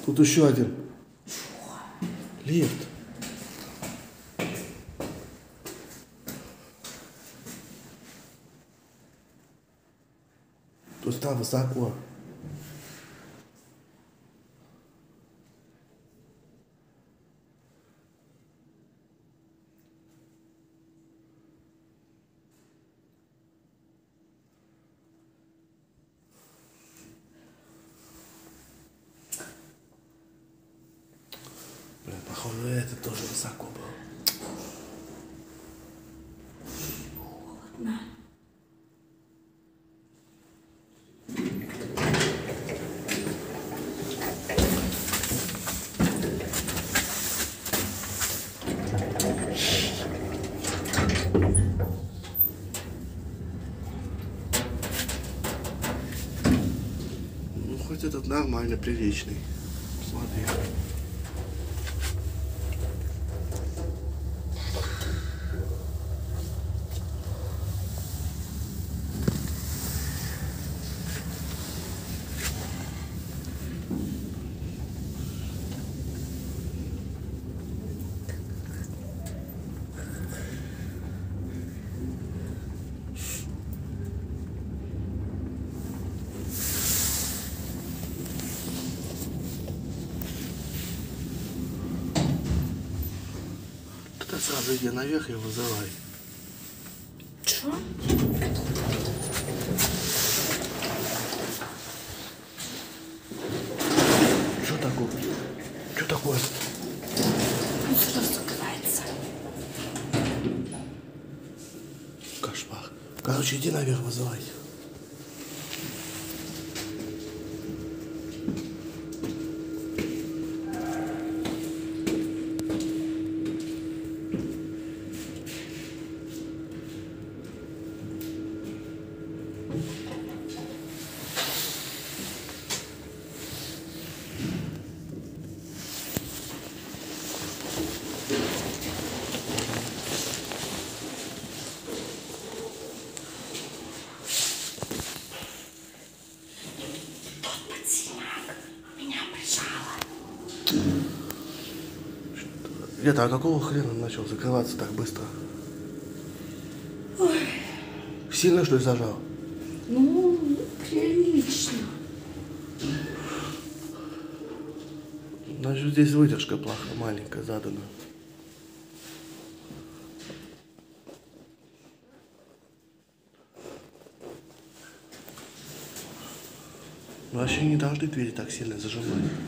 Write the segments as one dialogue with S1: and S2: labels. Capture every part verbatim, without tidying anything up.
S1: Тут еще один. Лифт. Тут там высоко. Блин, походу это тоже высоко было.
S2: Холодно.
S1: Ну хоть этот нормально, приличный. Смотри. Ты сразу иди наверх и вызывай.
S2: Чё?
S1: Что такое? Что такое?
S2: Ну, сразу закрывается.
S1: Кошмар. Короче, иди наверх вызывай. Где-то, а какого хрена начал закрываться так быстро?
S2: Ой.
S1: Сильно, что ли, зажал?
S2: Ну, прилично.
S1: Значит, здесь выдержка плохо, маленькая задана. Вообще не должны двери так сильно зажимать.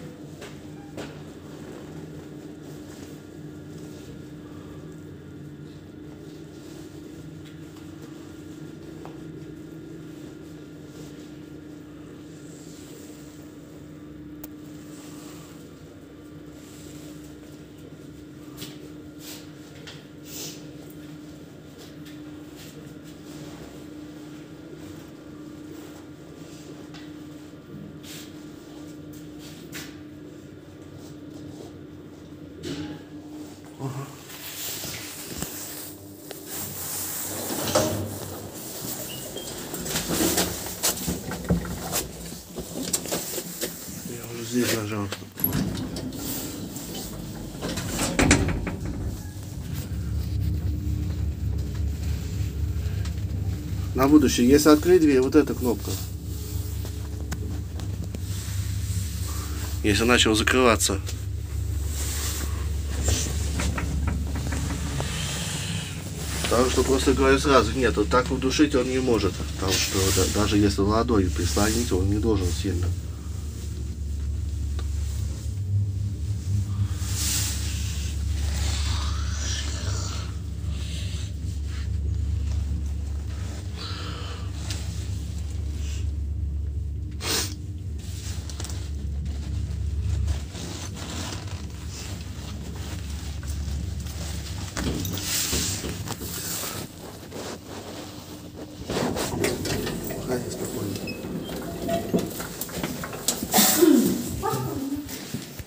S1: Ага. Я уже здесь нажал. На будущее, если открыть дверь, вот эта кнопка. Если начал закрываться. Так что просто говорю сразу, нет, вот так удушить он не может. Потому что да, даже если ладонью прислонить, он не должен сильно.